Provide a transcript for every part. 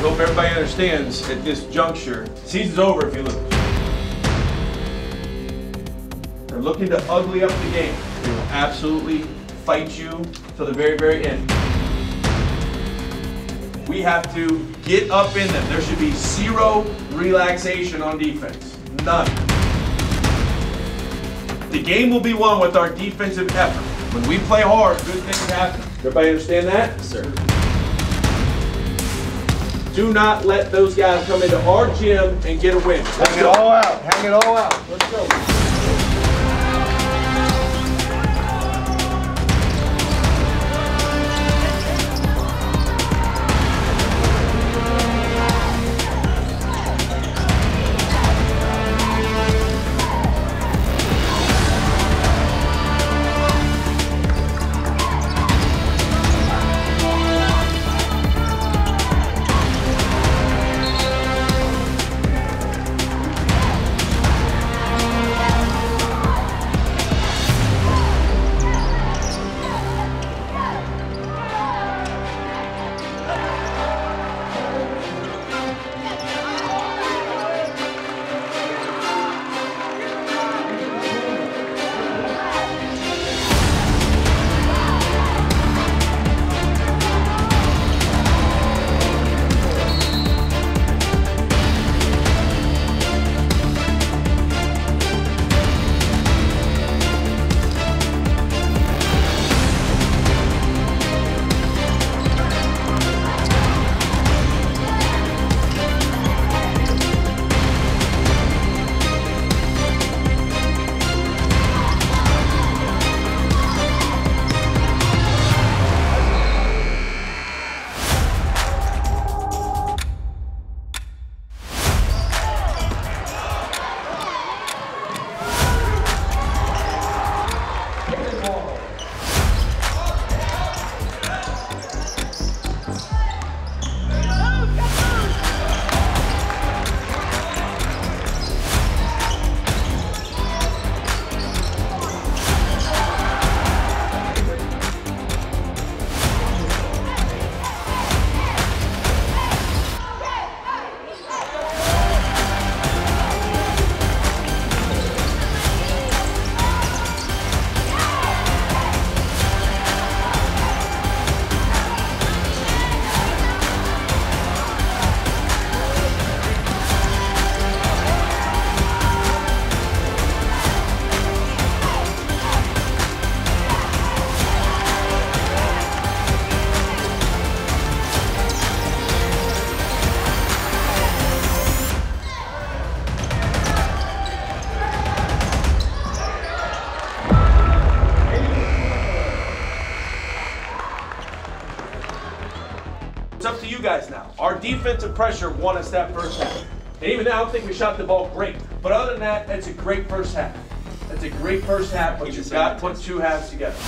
hope everybody understands at this juncture, season's over if you lose. They're looking to ugly up the game. They will absolutely fight you till the very, very end. We have to get up in them. There should be zero relaxation on defense. None. The game will be won with our defensive effort. When we play hard, good things happen. Everybody understand that? Yes, sir. Do not let those guys come into our gym and get a win. Hang it all out. Hang it all out. Let's go. It's up to you guys now. Our defensive pressure won us that first half. And even now, I don't think we shot the ball great. But other than that, that's a great first half. That's a great first half, but you've got to put two halves together.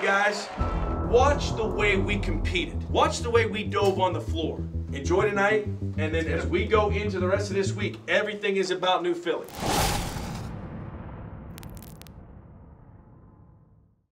guys. Watch the way we competed. Watch the way we dove on the floor. Enjoy tonight, and then as we go into the rest of this week, everything is about New Philly.